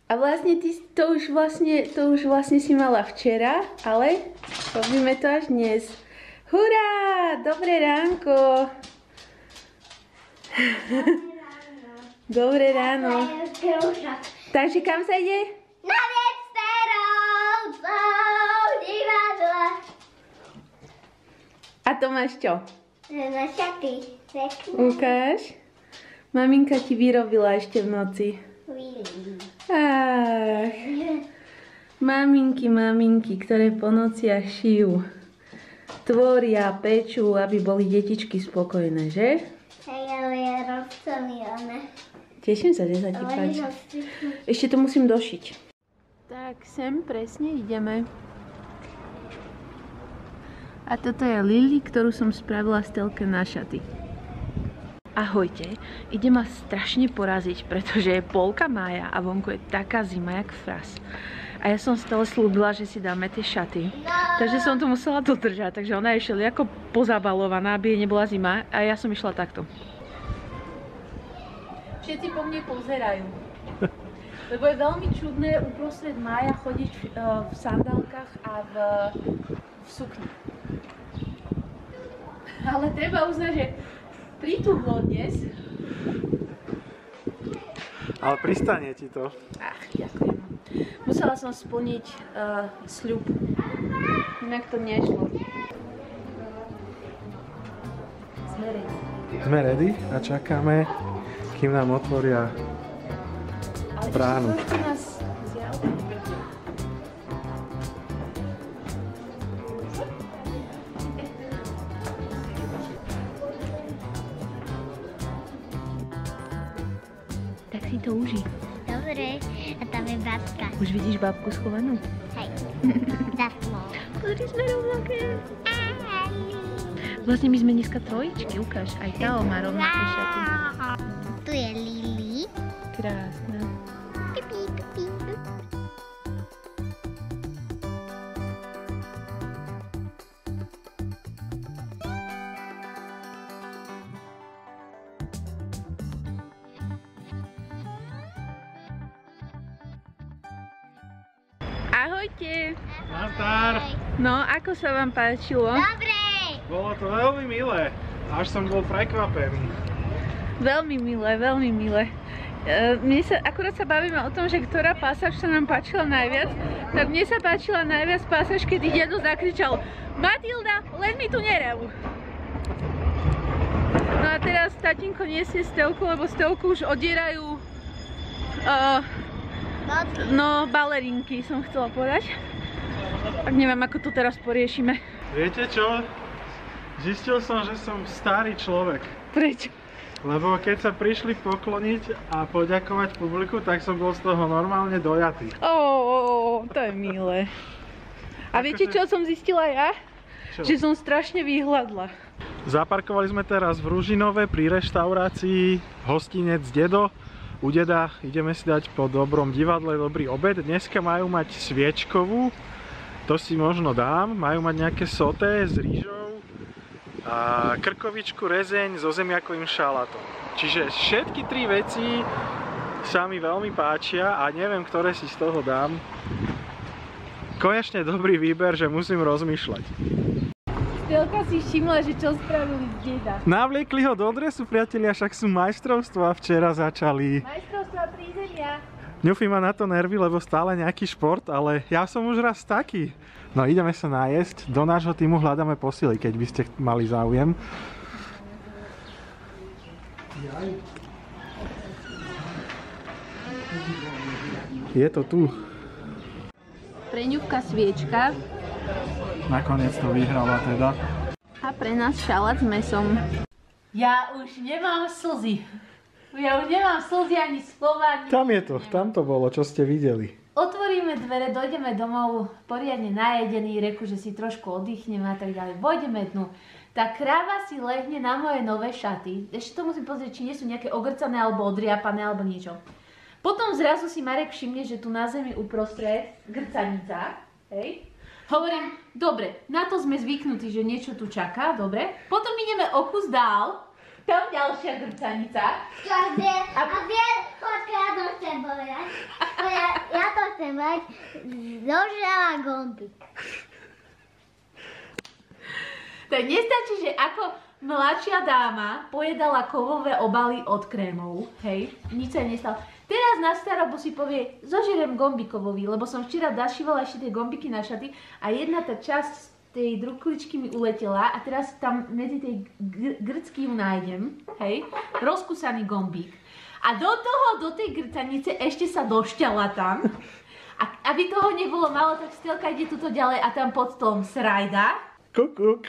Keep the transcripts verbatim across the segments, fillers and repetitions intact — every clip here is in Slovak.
A vlastne ty to už vlastne, to už vlastne si mala včera, ale robíme to až dnes. Hurá! Dobré ránko! Dobré ráno. Takže kam sa ide? Na Vecterov, divadla. A to máš čo? Na šaty. Ukáž. Maminka ti vyrobila ešte v noci. Ach. Maminky, maminky, ktoré po nociach šijú. Tvoria, pečú, aby boli detičky spokojné, že? Hej, ale ja robcom Jana. Teším sa, že sa ti páči. Ešte to musím došiť. Tak sem presne ideme. A toto je Lily, ktorú som spravila Stelke na šaty. Ahojte, ide ma strašne poraziť, pretože je polka mája a vonku je taká zima jak fras. A ja som Stele slúbila, že si dáme tie šaty. No. Takže som to musela dodržať, takže ona je šeli ako pozabalovaná, aby jej nebola zima a ja som išla takto. Všetci po mne pozerajú. Lebo je veľmi čudné uprostred mája chodiť v, uh, v sandálkach a v, v sukni. Ale treba uznať, že pritúhlo dnes. Ale pristane ti to. Ach, ďakujem. Musela som splniť uh, sľub. Inak to nešlo. Sme ready. Sme ready a čakáme, kým nám otvoria bránu. Ale ešte nás zjal. Tak si to uži. Dobre, a tam je babka. Už vidíš babku schovanú? Hej, zaslo. Pozri, sme rovnaké. Vlastne my sme dneska trojičky, ukáž. Aj tá má rovnaké šaty. Tu je Lily. Krásna. Pipi, pipi. Ahojte. Nazdar. No, ako sa vám páčilo? Dobre. Bolo to veľmi milé. Až som bol prekvapený. Veľmi milé, veľmi milé. E, mne sa, akurát sa bavíme o tom, že ktorá pasáž sa nám páčila najviac. Tak mne sa páčila najviac pasáž, keď dedo zakričal: Matilda, len mi tu nerev. No a teraz tatínko nesie Stelku, lebo Stelku už odierajú uh, no, balerinky, som chcela povedať. Tak neviem, ako to teraz poriešime. Viete čo? Zistil som, že som starý človek. Prečo? Lebo keď sa prišli pokloniť a poďakovať publiku, tak som bol z toho normálne dojatý. Ó, to je milé. A viete, čo som zistila ja? Čo? Že som strašne vyhladla. Zaparkovali sme teraz v Ružinove pri reštaurácii hostinec Dedo. U deda ideme si dať po dobrom divadle dobrý obed. Dneska majú mať sviečkovú, to si možno dám. Majú mať nejaké soté s rýžou a krkovičku, rezeň so zemiakovým šalátom. Čiže všetky tri veci sa mi veľmi páčia a neviem, ktoré si z toho dám. Konečne dobrý výber, že musím rozmýšľať. Stelka si všimla, že čo spravili z deda. Navliekli ho do dresu, priatelia, však sú majstrovstvá včera začali. Majstrovstvá prízemia. Ňufi má na to nervy, lebo stále nejaký šport, ale ja som už raz taký. No ideme sa nájesť, do nášho týmu hľadáme posily, keď by ste mali záujem. Je to tu. Preňuvka sviečka. Nakoniec to vyhrala teda. A pre nás šalát s mesom. Ja už nemám slzy. Ja už nemám slzy ani slova. Tam je to, tam to bolo, čo ste videli. Otvoríme dvere, dojdeme domov poriadne najedení, reku, že si trošku oddychneme a tak ďalej. Vojdeme dnu. Tá kráva si lehne na moje nové šaty. Ešte to musím pozrieť, či nie sú nejaké ogrcané alebo odriapané alebo niečo. Potom zrazu si Marek všimne, že tu na zemi uprostred grcanica, hej. Hovorím, dobre, na to sme zvyknutí, že niečo tu čaká, dobre. Potom ideme o kus dál, tam ďalšia grcanica. A vie, a vie, koľko ja to chcem povedať. chce mať, zožrala gombík. Tak nestačí, že ako mladšia dáma pojedala kovové obaly od krémov, hej, nič sa jej nestalo. Teraz na starobu si povie, zožerem gombíkovový, lebo som včera dašívala ešte tie gombíky na šaty a jedna tá časť tej drukličky mi uletela a teraz tam medzi tej gr grcky ju nájdem, hej, rozkusaný gombík. A do toho, do tej grcanice ešte sa došťala tam. A aby toho nebolo málo, tak Stelka ide tuto ďalej a tam pod stolom srajda. Kukuk.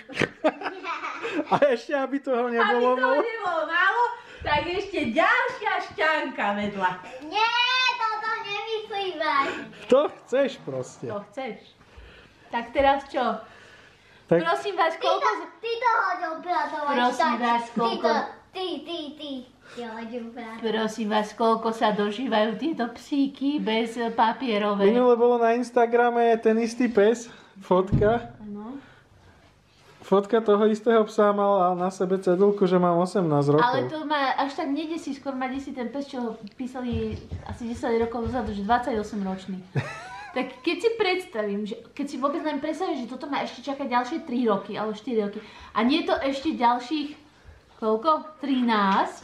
A ešte, aby toho nebolo Aby toho nebolo málo, tak ešte ďalšia šťanka vedľa. Nie, toto nemyslí vážne. To chceš proste. To chceš. Tak teraz čo? Tak... Prosím vás, Ty koľko... to, ty to hoď upratovať. Prosím tak. vás, Ty koľko... to, ty, ty, ty. Ty hoď upratovať. Prosím vás, koľko sa dožívajú tieto psíky bez papierovej. Minule bolo na Instagrame ten istý pes, fotka. Áno. Fotka toho istého psa mal na sebe cedulku, že mám osemnásť rokov. Ale to ma až tak nedesí, skôr ma desí ten pes, čo písali asi desať rokov dozadu, že dvadsaťosem ročný. Tak keď si predstavím, že keď si vôbec len predstavím, že toto má ešte čakať ďalšie tri roky, alebo štyri roky, a nie to ešte ďalších, koľko? trinásť?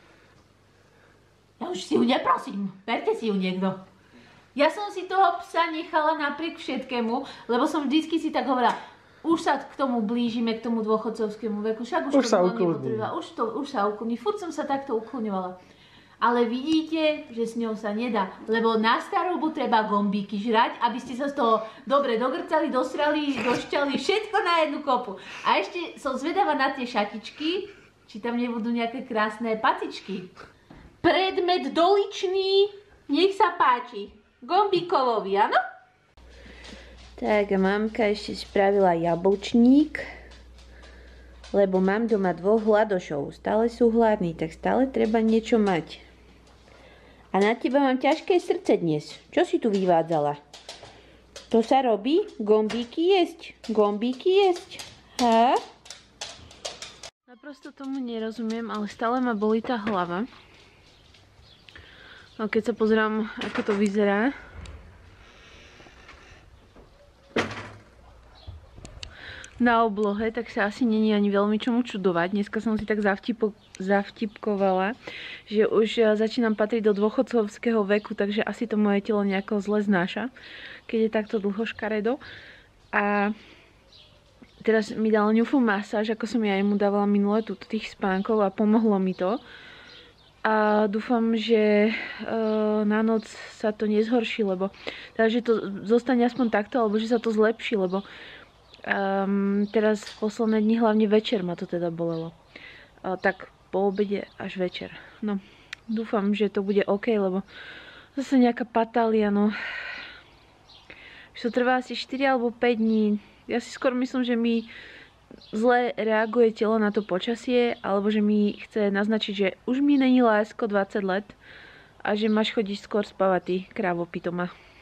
Ja už si ju neprosím, verte si ju niekto. Ja som si toho psa nechala napriek všetkému, lebo som vždycky si tak hovorila, už sa k tomu blížime, k tomu dôchodcovskému veku, však už, Už to sa bolo ukludní. nepotrebné, už, to, už sa ukludní, furt som sa takto ukludňovala. Ale vidíte, že s ňou sa nedá, lebo na starobu treba gombíky žrať, aby ste sa z toho dobre dogrcali, dosrali, došťali, všetko na jednu kopu. A ešte som zvedavá na tie šatičky, či tam nebudú nejaké krásne patičky. Predmet doličný, nech sa páči. Gombíkovový, áno? Tak a mamka ešte spravila jablčník, lebo mám doma dvoch hladošov. Stále sú hladní, tak stále treba niečo mať. A na teba mám ťažké srdce dnes. Čo si tu vyvádzala? To sa robí? Gombíky jesť? Gombíky jesť? Ha? Naprosto tomu nerozumiem, ale stále ma bolí tá hlava. No keď sa pozerám, ako to vyzerá. Na oblohe, tak sa asi není ani veľmi čomu čudovať. Dneska som si tak zavtipo, zavtipkovala, že už začínam patriť do dôchodcovského veku, takže asi to moje telo nejako zle znáša, keď je takto dlho škaredo. A teraz mi dal ňufu masáž, ako som ja mu dávala minule túto tých spánkov a pomohlo mi to. A dúfam, že uh, na noc sa to nezhorší, lebo teda, že to zostane aspoň takto, alebo že sa to zlepší, lebo Um, teraz posledné dni, hlavne večer ma to teda bolelo. Uh, tak po obede až večer. No, dúfam, že to bude OK, lebo zase nejaká patália, no. Už to trvá asi štyri alebo päť dní. Ja si skôr myslím, že mi zle reaguje telo na to počasie, alebo že mi chce naznačiť, že už mi není lásko dvadsať let a že máš chodiť skôr spávať, ty krávo pitoma.